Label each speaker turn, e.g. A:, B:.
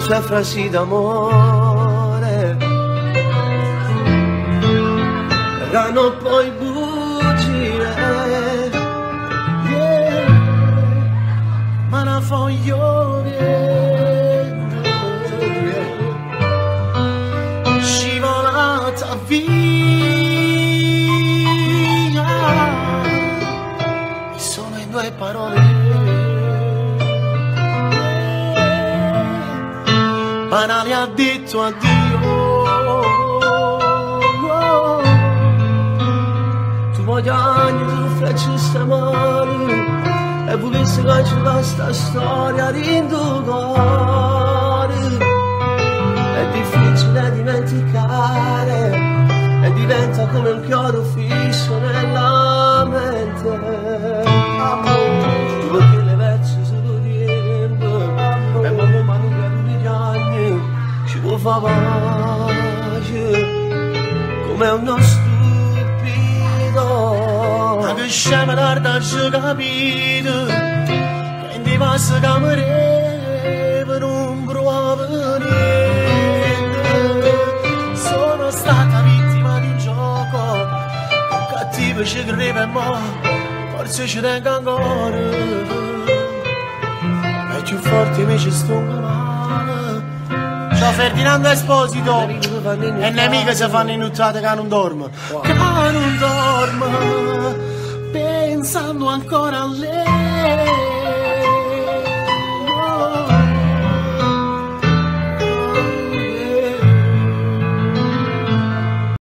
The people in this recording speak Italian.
A: sue frasi d'amore erano poi bugie, yeah. Ma la voglio vento, yeah. Scivolata via, e solo in due parole banali ha detto addio. Tu vogliani, tu frecci sta mani e volessi cancellare sta storia di due cuore. È difficile dimenticare e diventa come un chiodo fisso nella mente. Perché le vecchie sono tempo e mamma non ci può fare pace come uno stupido. Ma che scema tarda ci capito che in diverse camere per non provare niente. Sono stata vittima di un gioco, un cattivo ci credeva e mo forse ci tengo ancora. E più forte invece sto male. Ciao Ferdinando Esposito, e nemiche si fanno inuttate che non dorme. Che non dorme, pensando ancora a lei.